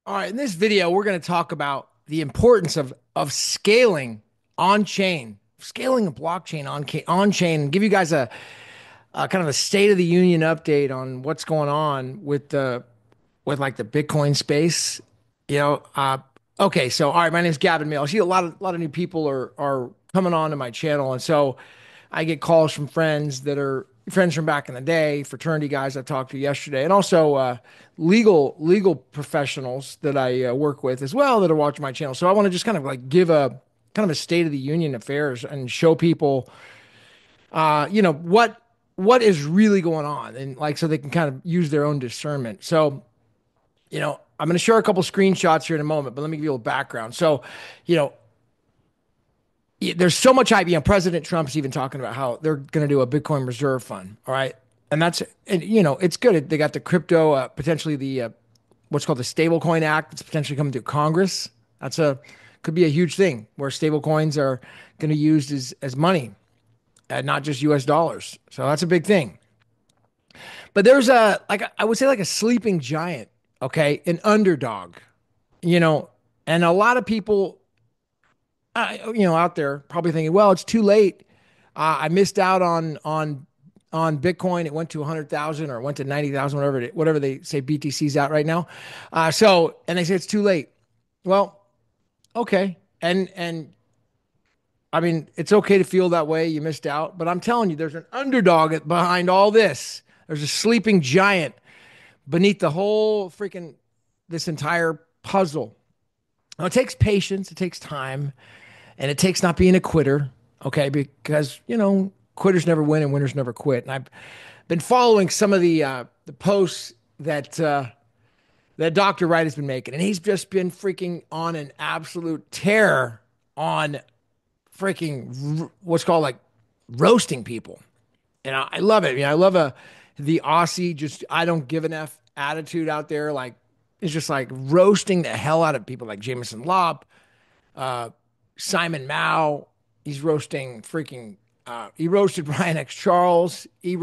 All right, in this video, we're going to talk about the importance of scaling on chain, scaling a blockchain on chain, and give you guys a kind of a state of the union update on what's going on with like the Bitcoin space. You know, okay, so all right, my name is Gavin Mehl. I see a lot of new people are coming on to my channel, and so I get calls from friends that are friends from back in the day, fraternity guys I talked to yesterday, and also legal professionals that I work with as well that are watching my channel. So I want to just kind of like give a kind of a state of the union affairs and show people, what is really going on, and like so they can kind of use their own discernment. So I'm going to share a couple screenshots here in a moment, but let me give you a little background. So, you know, there's so much hype. President Trump's even talking about how they're going to do a Bitcoin reserve fund. All right. And it's good. They got the crypto, potentially what's called the Stablecoin Act. It's potentially coming through Congress. Could be a huge thing where stablecoins are going to be used as money and not just US dollars. So that's a big thing. But there's I would say like a sleeping giant, okay, an underdog, you know, and a lot of people, out there probably thinking, well, it's too late. I missed out on Bitcoin. It went to 100,000 or it went to 90,000, whatever they say BTC's out right now. And they say it's too late. Well, okay, and I mean, it's okay to feel that way. You missed out, but I'm telling you, there's an underdog behind all this. There's a sleeping giant beneath the whole freaking this entire puzzle. Now, it takes patience, it takes time, and it takes not being a quitter, okay? Because quitters never win and winners never quit. And I've been following some of the posts that Dr. Wright has been making, and he's just been freaking on an absolute tear on freaking what's called like roasting people. And I love it. I love the Aussie just I don't give an F attitude out there. Like it's just like roasting the hell out of people like Jameson Lopp, Simon Mao. He's roasting freaking. He roasted Brian X. Charles.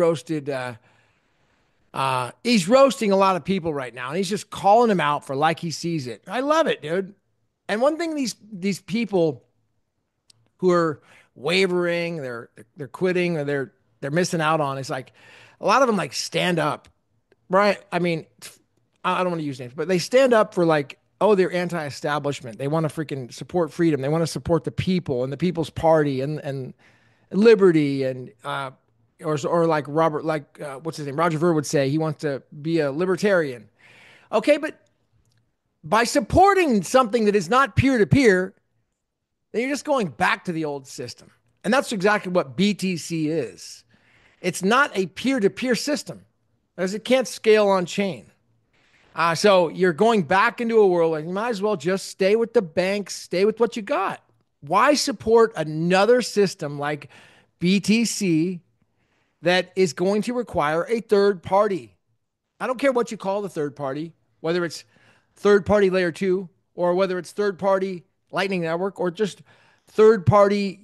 He's roasting a lot of people right now, and he's just calling them out for like he sees it. I love it, dude. And one thing these people who are wavering, they're quitting, or they're missing out on is like a lot of them like stand up, right? I mean, I don't want to use names, but they stand up for like, oh, they're anti-establishment. They want to freaking support freedom. They want to support the people and the People's Party and liberty or like what's his name? Roger Ver would say he wants to be a libertarian. Okay, but by supporting something that is not peer to peer, then you're just going back to the old system. And that's exactly what BTC is. It's not a peer to peer system as it can't scale on chain. So you're going back into a world like you might as well just stay with the banks, stay with what you got. Why support another system like BTC that is going to require a third party? I don't care what you call the third party, whether it's third party layer two or whether it's third party Lightning Network or just third party,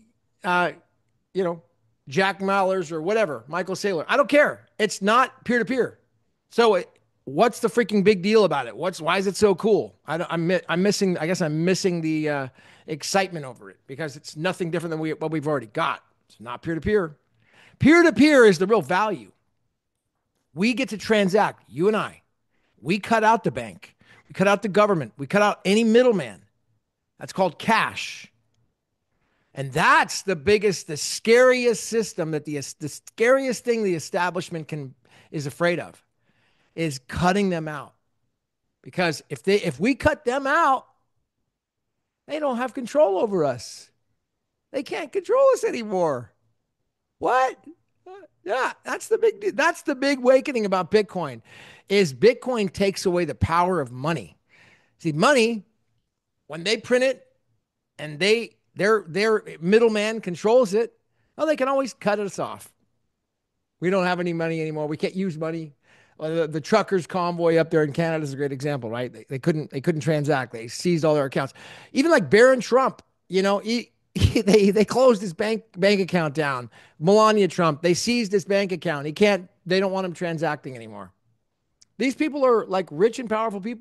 Jack Mallers or whatever, Michael Saylor. I don't care. It's not peer to peer. So what's the freaking big deal about it? Why is it so cool? I'm missing. I guess I'm missing the excitement over it because it's nothing different than what we've already got. It's not peer to peer. Peer to peer is the real value. We get to transact. You and I. We cut out the bank. We cut out the government. We cut out any middleman. That's called cash. And that's the scariest system that the scariest thing the establishment is afraid of is cutting them out. Because if we cut them out, they don't have control over us. They can't control us anymore. What? Yeah, that's the big awakening about Bitcoin is Bitcoin takes away the power of money. See, money, when they print it and their middleman controls it, oh, they can always cut us off. We don't have any money anymore. We can't use money. Well, the truckers convoy up there in Canada is a great example, right? They couldn't transact. They seized all their accounts. Even like Barron Trump, they closed his bank account down. Melania Trump, they seized his bank account. They don't want him transacting anymore. These people are like rich and powerful people, but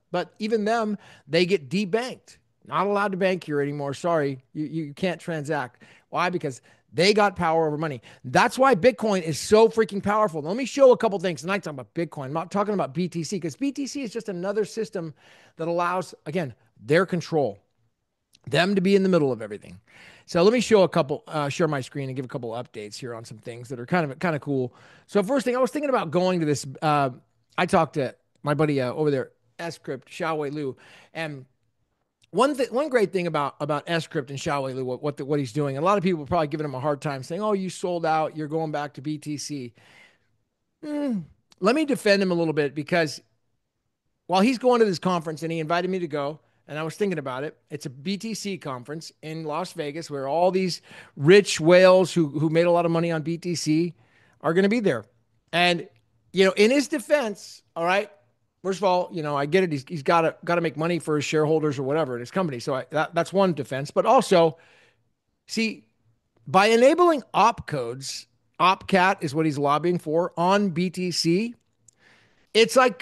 But even them, they get debanked. Not allowed to bank here anymore. Sorry, you can't transact. Why? Because they got power over money. That's why Bitcoin is so freaking powerful. Now, let me show a couple things. And I talk about Bitcoin. I'm not talking about BTC because BTC is just another system that allows, again, their control, them to be in the middle of everything. So let me show a couple, share my screen and give a couple updates here on some things that are kind of cool. So first thing, I was thinking about going to this. I talked to my buddy over there, Scrypt, Xiaowei Liu, and one great thing about Scrypt and Xiaowei Liu, what he's doing. A lot of people are probably giving him a hard time, saying, "Oh, you sold out. You're going back to BTC." Let me defend him a little bit because while he's going to this conference and he invited me to go, and I was thinking about it. It's a BTC conference in Las Vegas where all these rich whales who made a lot of money on BTC are going to be there. And in his defense, all right. First of all, I get it. He's got to make money for his shareholders or whatever in his company. So that's one defense. But also, see, by enabling opcodes, opcat is what he's lobbying for on BTC. It's like,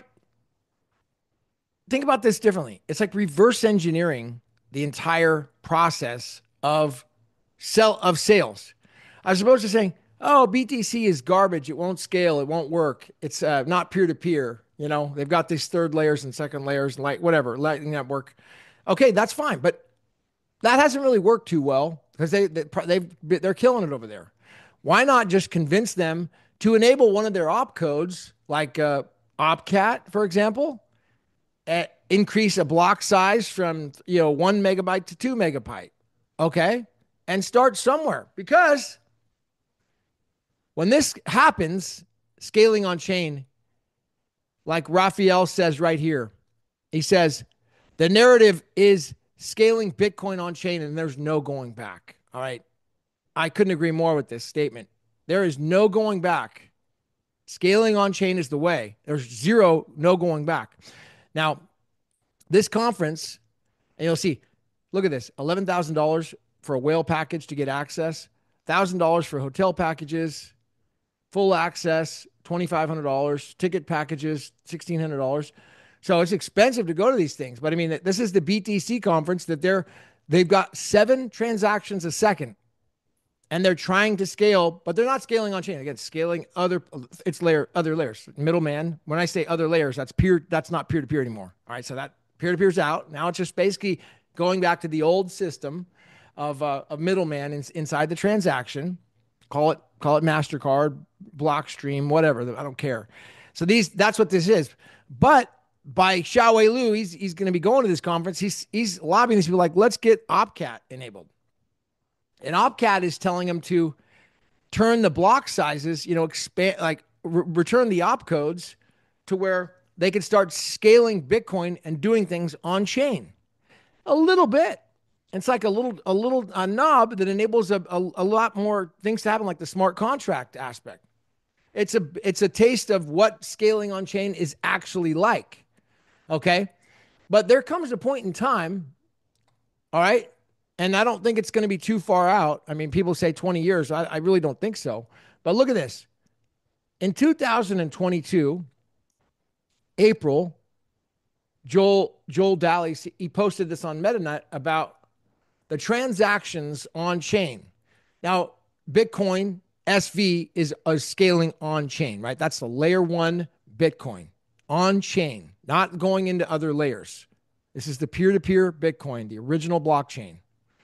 think about this differently. It's like reverse engineering the entire process of sales, as opposed to saying, "Oh, BTC is garbage. It won't scale. It won't work. It's not peer to peer." They've got these third layers and second layers, like whatever, Lightning Network. Okay, that's fine, but that hasn't really worked too well because they're killing it over there. Why not just convince them to enable one of their opcodes, like opcat, for example? Increase a block size from 1 megabyte to 2 megabyte, okay, and start somewhere. Because when this happens, scaling on chain, like Raphael says right here, he says the narrative is scaling Bitcoin on chain and there's no going back. All right, I couldn't agree more with this statement. There is no going back. Scaling on chain is the way. There's no going back. Now, this conference, and you'll see, look at this, $11,000 for a whale package to get access, $1,000 for hotel packages, full access, $2,500, ticket packages, $1,600. So it's expensive to go to these things. But I mean, this is the BTC conference that they've got 7 transactions a second. And they're trying to scale, but they're not scaling on chain. Again, scaling other layers. Middleman. When I say other layers, that's not peer-to-peer anymore. All right, so that peer-to-peer's out. Now it's just basically going back to the old system of middleman inside the transaction. Call it MasterCard, Blockstream, whatever. I don't care. So that's what this is. But by Xiaowei Liu, he's going to be going to this conference. He's lobbying these people like, let's get opcat enabled. And opcat is telling them to turn the block sizes, expand, like return the opcodes to where they can start scaling Bitcoin and doing things on chain a little bit. It's like a knob that enables a lot more things to happen, like the smart contract aspect. It's a taste of what scaling on chain is actually like. Okay. But there comes a point in time. All right. And I don't think it's going to be too far out. I mean, people say 20 years. I really don't think so. But look at this. In 2022, April, Joel Daly, he posted this on MetaNet about the transactions on chain. Now, Bitcoin SV is scaling on chain, right? That's the layer 1 Bitcoin on chain, not going into other layers. This is the peer-to-peer Bitcoin, the original blockchain.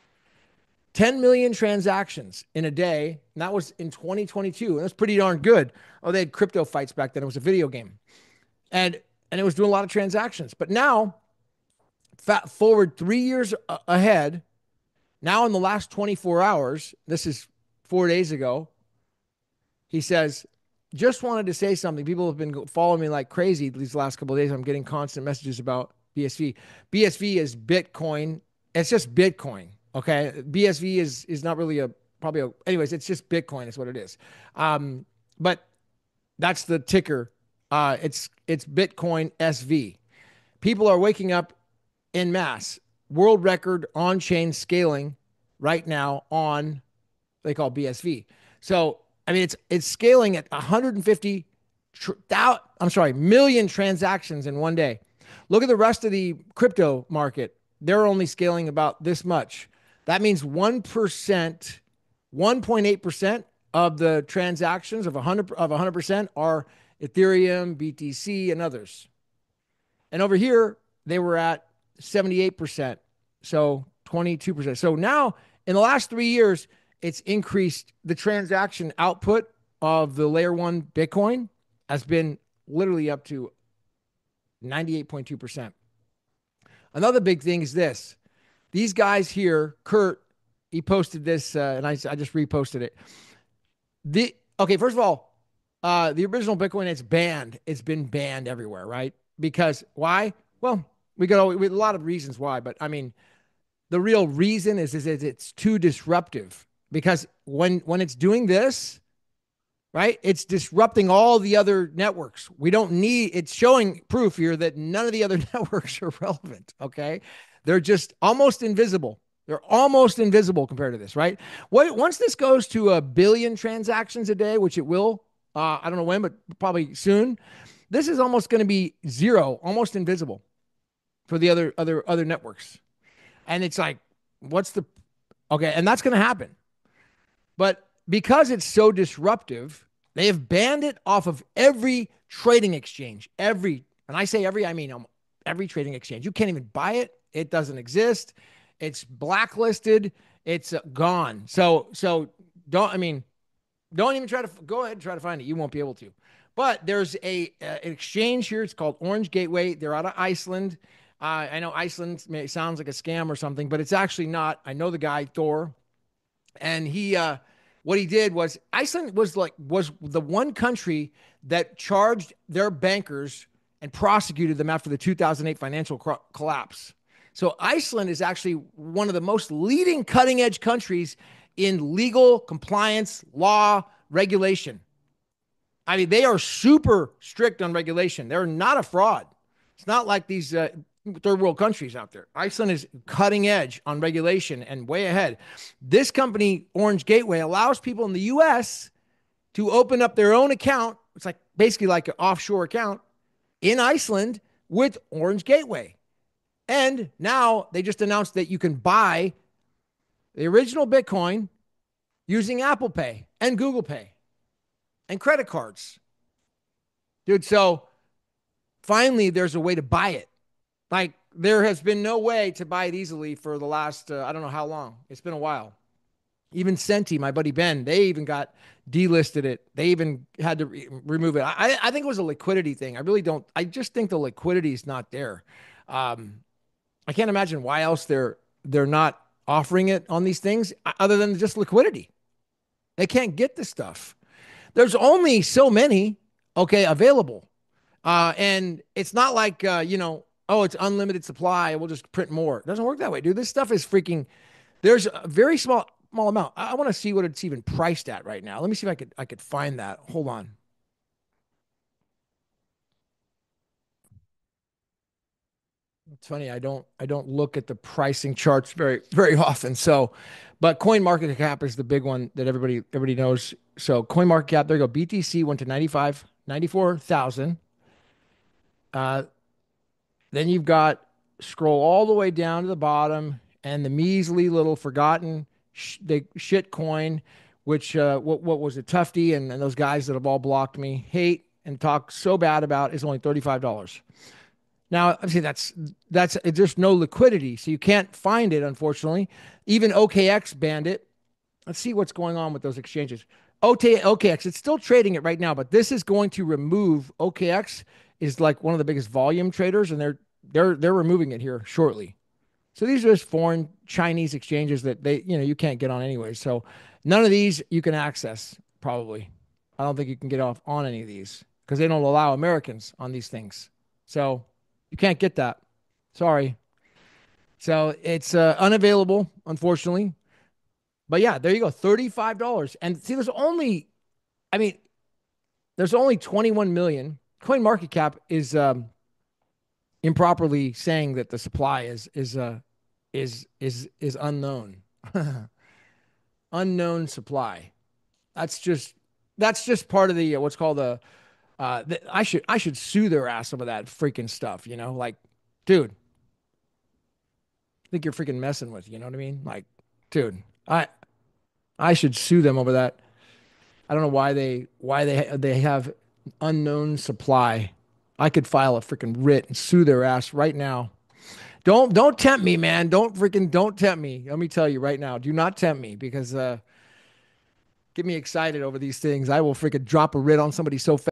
10 million transactions in a day, and that was in 2022. And that's pretty darn good. Oh, they had crypto fights back then. It was a video game. And it was doing a lot of transactions. But now, forward 3 years ahead, now in the last 24 hours, this is 4 days ago, he says, just wanted to say something. People have been following me like crazy these last couple of days. I'm getting constant messages about BSV. BSV is Bitcoin. It's just Bitcoin. Okay. BSV is not really anyways, it's just Bitcoin is what it is. But that's the ticker. It's Bitcoin SV. People are waking up en masse. World record on-chain scaling right now on, they call BSV. So, I mean, it's scaling at 150 million transactions in one day. Look at the rest of the crypto market. They're only scaling about this much. That means 1%, 1.8% of the transactions of 100% are Ethereum, BTC, and others. And over here, they were at 78%. So 22%. So now in the last 3 years, it's increased the transaction output of the layer one Bitcoin has been literally up to 98.2%. Another big thing is this. These guys here, Kurt, he posted this, and I just reposted it. Okay, first of all, the original Bitcoin, it's banned. It's been banned everywhere, right? Because why? Well, we a lot of reasons why, but I mean, the real reason is it's too disruptive. Because when it's doing this, right, it's disrupting all the other networks. We don't need. It's showing proof here that none of the other networks are relevant. Okay, they're just almost invisible. They're almost invisible compared to this, right? Once this goes to 1 billion transactions a day, which it will, I don't know when, but probably soon. This is almost going to be zero, almost invisible for the other networks. And it's like, what's the okay? And that's going to happen. But because it's so disruptive, they have banned it off of every trading exchange. And I say every, I mean every trading exchange. You can't even buy it. It doesn't exist. It's blacklisted. It's gone. So don't, I mean, don't even try to go ahead and try to find it. You won't be able to. But there's an exchange here. It's called Orange Gateway. They're out of Iceland. I know Iceland sounds like a scam or something, but it's actually not. I know the guy, Thor. And what he did was Iceland was the one country that charged their bankers and prosecuted them after the 2008 financial collapse. So Iceland is actually one of the most leading cutting edge countries in legal compliance, law, regulation. I mean, they are super strict on regulation. They're not a fraud. It's not like these third world countries out there. Iceland is cutting edge on regulation and way ahead. This company, Orange Gateway, allows people in the US to open up their own account. It's like basically like an offshore account in Iceland with Orange Gateway. And now they just announced that you can buy the original Bitcoin using Apple Pay and Google Pay and credit cards. Dude, so finally there's a way to buy it. Like, there has been no way to buy it easily for the last, I don't know how long. It's been a while. Even Senti, my buddy Ben, they even got delisted it. They even had to remove it. I think it was a liquidity thing. I really don't. I just think the liquidity is not there. I can't imagine why else they're not offering it on these things other than just liquidity. They can't get the stuff. There's only so many, okay, available. And it's not like, oh, it's unlimited supply. We'll just print more. It doesn't work that way, dude. This stuff is freaking, there's a very small amount. I want to see what it's even priced at right now. Let me see if I could find that. Hold on. It's funny. I don't look at the pricing charts very often. So, but coin market cap is the big one that everybody knows. So coin market cap, there you go. BTC went to 94,000. Uh, Then you've got scroll all the way down to the bottom and the measly little forgotten the shit coin, which what was it, Tufty and those guys that have all blocked me, hate and talk so bad about, is only $35. Now, obviously, that's there's no liquidity, so you can't find it, unfortunately. Even OKX banned it. Let's see what's going on with those exchanges. OKX, it's still trading it right now, but this is going to remove OKX is like one of the biggest volume traders, and they're removing it here shortly. So these are just foreign Chinese exchanges that you can't get on anyway. So none of these you can access probably. I don't think you can get off on any of these because they don't allow Americans on these things. So you can't get that. Sorry. So it's unavailable, unfortunately. But yeah, there you go, $35. And see, I mean, there's only 21 million. Coin market cap is improperly saying that the supply is unknown. Unknown supply. That's just part of the what's called I should sue their ass over that freaking stuff. Like, dude, I think you're freaking messing with. You know what I mean? Like, dude, I I should sue them over that. I don't know why they have unknown supply. I could file a freaking writ and sue their ass right now. Don't tempt me, man. Don't tempt me. Let me tell you right now. Do not tempt me because get me excited over these things. I will freaking drop a writ on somebody so fast.